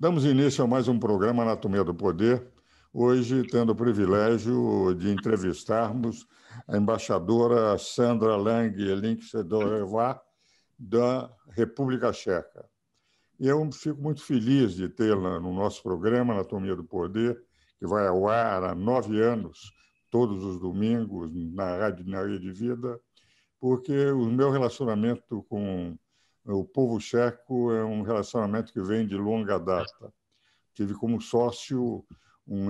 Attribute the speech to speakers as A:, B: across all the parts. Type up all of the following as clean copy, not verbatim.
A: Damos início a mais um programa Anatomia do Poder, hoje tendo o privilégio de entrevistarmos a embaixadora Sandra Lang Linksedorova, da República Tcheca. E eu fico muito feliz de tê-la no nosso programa Anatomia do Poder, que vai ao ar há 9 anos, todos os domingos, na Rede Vida, porque o meu relacionamento com o povo tcheco é um relacionamento que vem de longa data. Tive como sócio um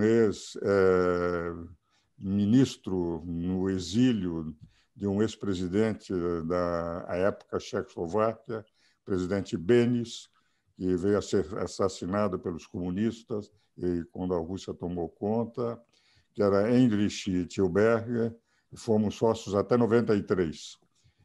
A: ex-ministro no exílio de um ex-presidente da época Tchecoslováquia, presidente Benes, que veio a ser assassinado pelos comunistas e quando a Rússia tomou conta, que era Heinrich Tilberger, e fomos sócios até 93.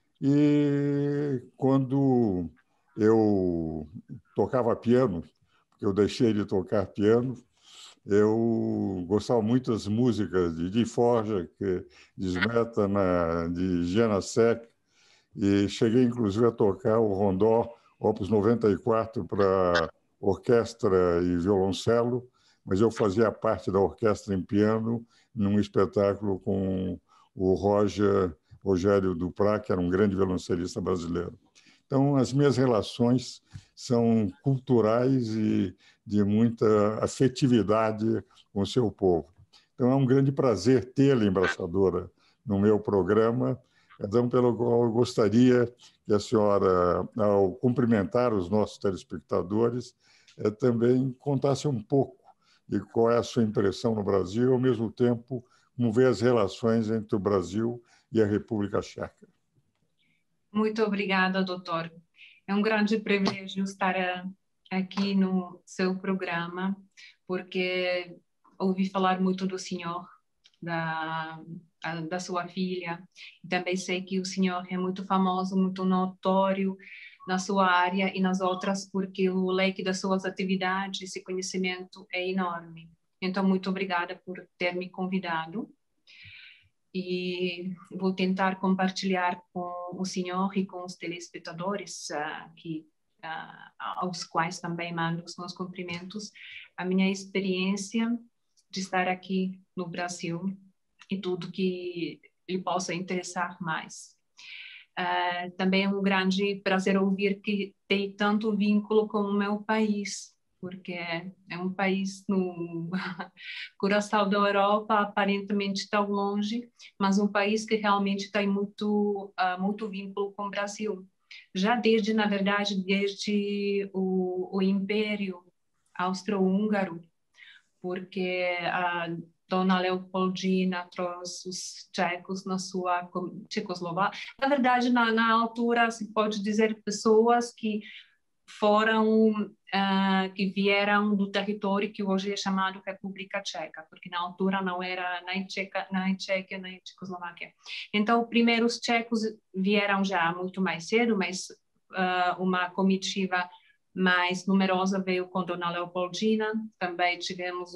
A: E quando eu tocava piano, porque eu deixei de tocar piano, eu gostava muito das músicas de Dvorak, de Smetana, de Janáček, e cheguei inclusive a tocar o rondó Opus 94 para orquestra e violoncelo, mas eu fazia parte da orquestra em piano num espetáculo com o Rogério Duprat, que era um grande violoncelista brasileiro. Então, as minhas relações são culturais e de muita afetividade com o seu povo. Então, é um grande prazer tê-la, embaixadora, no meu programa, razão pela qual eu gostaria que a senhora, ao cumprimentar os nossos telespectadores, também contasse um pouco de qual é a sua impressão no Brasil e, ao mesmo tempo, como vê as relações entre o Brasil e a República Tcheca.
B: Muito obrigada, doutor. É um grande privilégio estar aqui no seu programa, porque ouvi falar muito do senhor, da sua filha. Também sei que o senhor é muito famoso, muito notório na sua área e nas outras, porque o leque das suas atividades e conhecimento é enorme. Então, muito obrigada por ter me convidado. E vou tentar compartilhar com o senhor e com os telespectadores, aos quais também mando os meus cumprimentos, a minha experiência de estar aqui no Brasil e tudo que lhe possa interessar mais. Também é um grande prazer ouvir que tem tanto vínculo com o meu país, porque é um país no coração da Europa, aparentemente tão longe, mas um país que realmente tem muito vínculo com o Brasil. Já desde, na verdade, desde o Império Austro-Húngaro, porque a Dona Leopoldina trouxe os tchecos na sua Tchecoslováquia. Na verdade, na altura, se pode dizer, pessoas que foram, que vieram do território que hoje é chamado República Tcheca, porque na altura não era nem Tchequia, nem Tchecoslováquia. Então, primeiro os tchecos vieram já muito mais cedo, mas uma comitiva mais numerosa veio com Dona Leopoldina. Também tivemos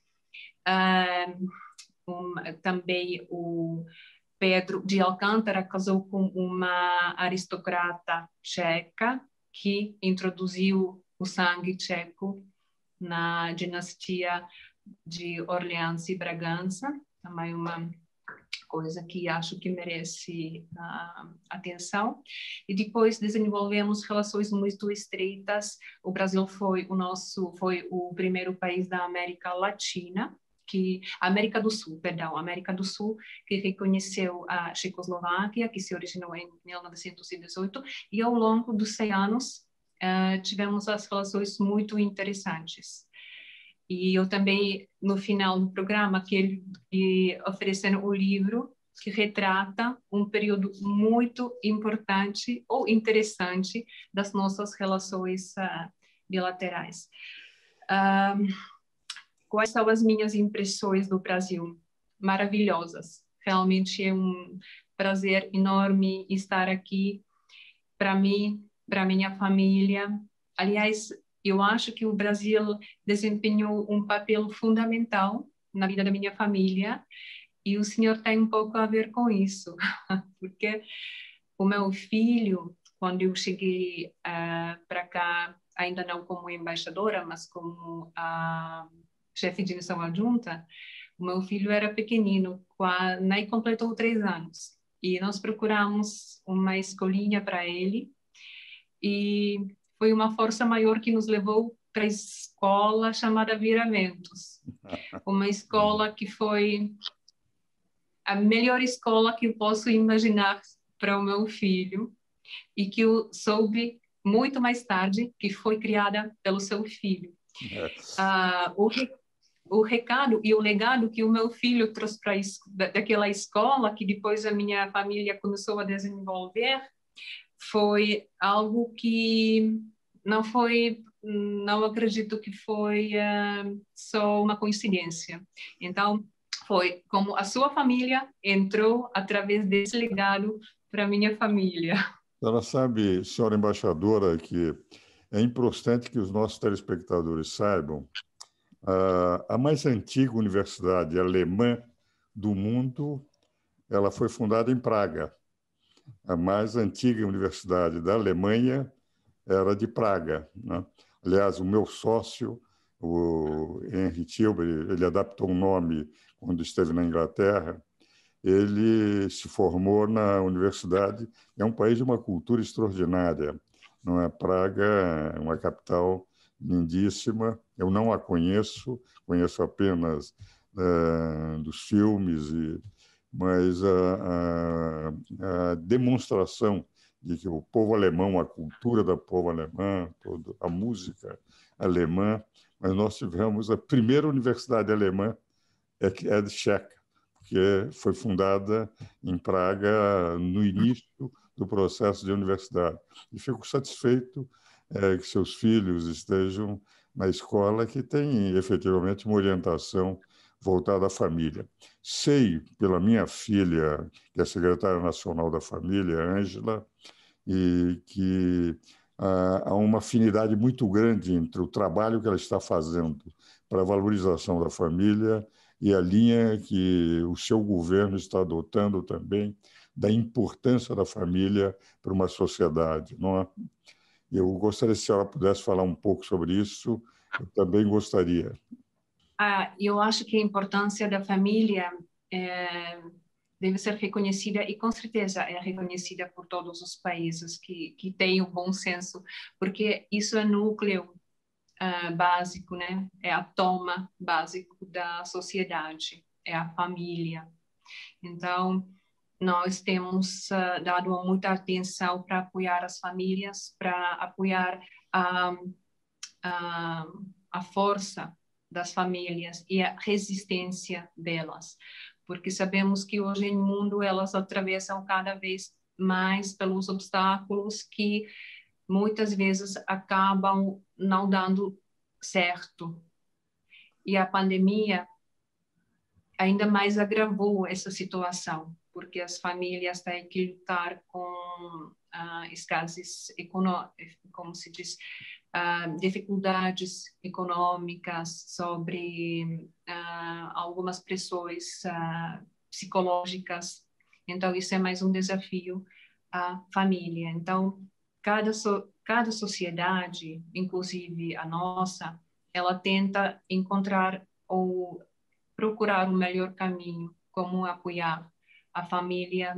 B: também o Pedro de Alcântara casou com uma aristocrata tcheca que introduziu o sangue tcheco na dinastia de Orleans e Bragança. Também uma coisa que acho que merece atenção. E depois desenvolvemos relações muito estreitas. O Brasil foi o primeiro país da América Latina, América do Sul, que reconheceu a Tchecoslováquia, que se originou em 1918, e ao longo dos 100 anos tivemos as relações muito interessantes. E eu também, no final do programa, oferecendo o livro que retrata um período muito importante ou interessante das nossas relações bilaterais. Quais são as minhas impressões do Brasil? Maravilhosas. Realmente é um prazer enorme estar aqui para mim, para minha família. Aliás, eu acho que o Brasil desempenhou um papel fundamental na vida da minha família e o senhor tem um pouco a ver com isso, porque o meu filho, quando eu cheguei para cá ainda não como embaixadora, mas como a chefe de missão adjunta, o meu filho era pequenino, nem completou 3 anos. E nós procuramos uma escolinha para ele, e foi uma força maior que nos levou para a escola chamada Viramentos, uma escola que foi a melhor escola que eu posso imaginar para o meu filho, e que eu soube muito mais tarde que foi criada pelo seu filho. O recado e o legado que o meu filho trouxe para daquela escola, que depois a minha família começou a desenvolver, foi algo que não acredito que foi só uma coincidência. Então, foi como a sua família entrou através desse legado para a minha família.
A: Ela sabe, senhora embaixadora, que é importante que os nossos telespectadores saibam a mais antiga universidade alemã do mundo, ela foi fundada em Praga. A mais antiga universidade da Alemanha era de Praga, né? Aliás, o meu sócio, o Henry Tilbury, ele adaptou o nome quando esteve na Inglaterra. Ele se formou na universidade. É um país de uma cultura extraordinária. Não é? Praga é uma capital lindíssima. Eu não a conheço, conheço apenas dos filmes, mas a demonstração de que o povo alemão, a cultura do povo alemão, a música alemã, mas nós tivemos a primeira universidade alemã, que é de Checa, que foi fundada em Praga no início do processo de universidade. E fico satisfeito que seus filhos estejam na escola que tem efetivamente uma orientação voltada à família. Sei, pela minha filha, que é secretária nacional da família, Ângela, e que há uma afinidade muito grande entre o trabalho que ela está fazendo para a valorização da família e a linha que o seu governo está adotando também da importância da família para uma sociedade, não é? Eu gostaria, se a senhora pudesse falar um pouco sobre isso, eu também gostaria.
B: Eu acho que a importância da família deve ser reconhecida, e com certeza é reconhecida por todos os países que têm o bom senso, porque isso é núcleo básico, né? É a toma básico da sociedade, é a família. Então, nós temos dado muita atenção para apoiar as famílias, para apoiar a força das famílias e a resistência delas, porque sabemos que hoje no mundo elas atravessam cada vez mais pelos obstáculos que muitas vezes acabam não dando certo. E a pandemia ainda mais agravou essa situação, porque as famílias têm que lutar com escassez econômicas, como se diz, dificuldades econômicas, sobre algumas pressões psicológicas. Então, isso é mais um desafio à família. Então, cada sociedade, inclusive a nossa, ela tenta encontrar ou procurar o melhor caminho, como apoiar a família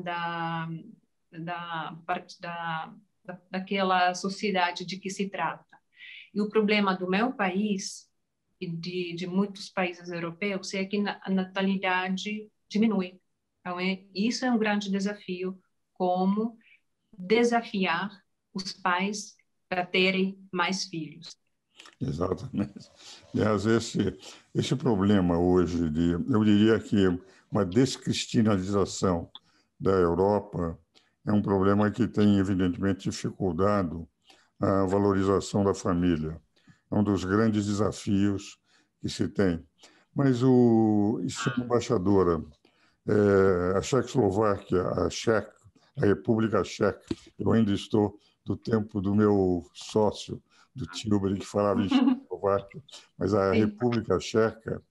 B: daquela sociedade de que se trata. E o problema do meu país e de muitos países europeus é que a natalidade diminui. Então, isso é um grande desafio, como desafiar os pais para terem mais filhos.
A: Exatamente. Aliás, esse problema hoje eu diria que uma descristianização da Europa é um problema que tem, evidentemente, dificultado a valorização da família. É um dos grandes desafios que se tem. Mas, senhora embaixadora, a Checoslováquia, a República Checa, eu ainda estou do tempo do meu sócio, do Tilbury, que falava em Checoslováquia, mas a República Checa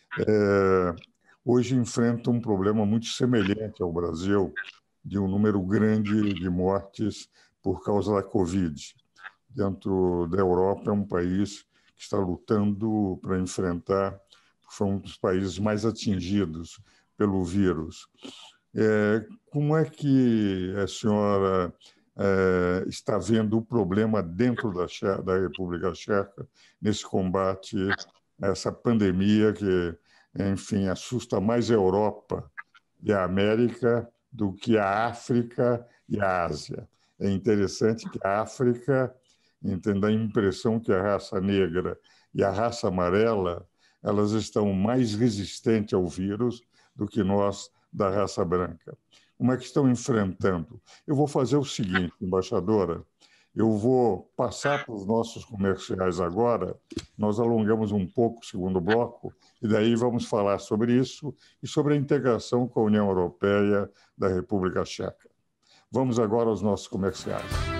A: hoje enfrenta um problema muito semelhante ao Brasil, de um número grande de mortes por causa da Covid. dentro da Europa, é um país que está lutando para enfrentar, foi um dos países mais atingidos pelo vírus. Como é que a senhora está vendo o problema dentro da República Tcheca nesse combate a essa pandemia que, enfim, assusta mais a Europa e a América do que a África e a Ásia? É interessante que a África, entenda, a impressão que a raça negra e a raça amarela elas estão mais resistentes ao vírus do que nós da raça branca. Como é que estão enfrentando? Eu vou fazer o seguinte, embaixadora, eu vou passar para os nossos comerciais agora, nós alongamos um pouco o segundo bloco, e daí vamos falar sobre isso e sobre a integração com a União Europeia da República Tcheca. Vamos agora aos nossos comerciais.